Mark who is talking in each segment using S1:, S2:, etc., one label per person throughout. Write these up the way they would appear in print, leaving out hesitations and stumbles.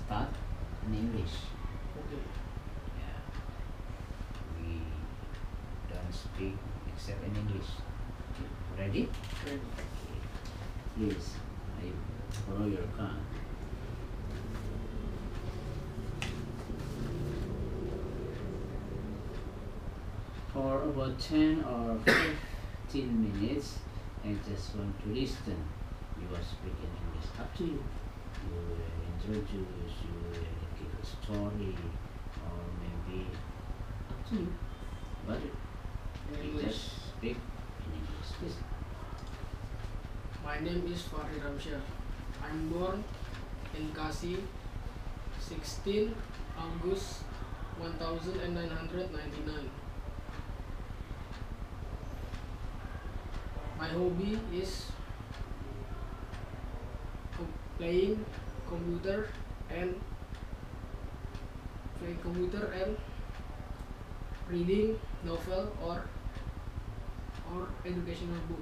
S1: start in English.
S2: Okay.
S1: Yeah. We don't speak except in English. Ready?
S2: Ready.
S1: Okay. Please, I borrow your card. For about 10 or 15 minutes, I just want to listen. You are speaking English. Up to you. You will introduce, you will give a story, or maybe up to you. But you
S2: English.
S1: just speak in English, please.
S2: My name is Fahri Ramsyah. I'm born in Bekasi, 16 August 1999. My hobby is playing computer and reading novel or educational book.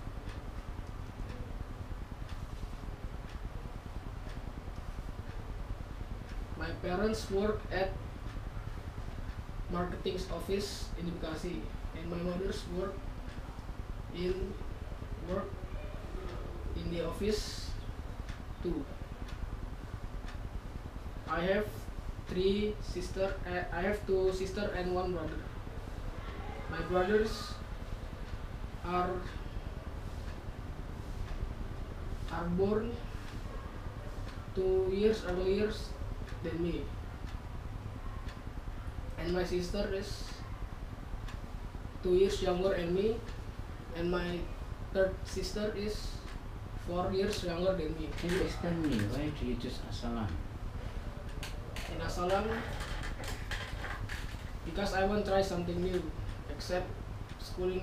S2: My parents work at marketing office in Bekasi, and my mother's work in the office too. I have I have two sisters and one brother. My brothers are born 2 years earlier than me, and my sister is 2 years younger than me, and my third sister is 4 years younger than me.
S1: Can you explain me why do you choose Asalam?
S2: In Asalam, because I want to try something new, except school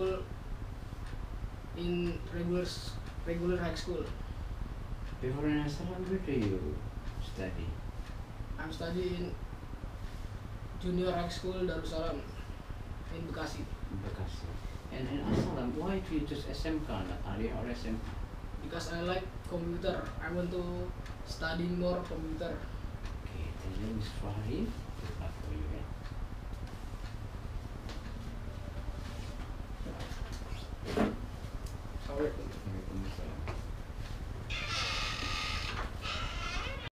S2: in regular high school.
S1: Before in Asalam, where do you study?
S2: I'm studying junior high school Darussalam in Bekasi.
S1: Bekasi. And in Asalam, why do you choose SMK, not Arya or SMK?
S2: Because I like computer. I want to study more computer.
S1: Okay, the name is Fahri.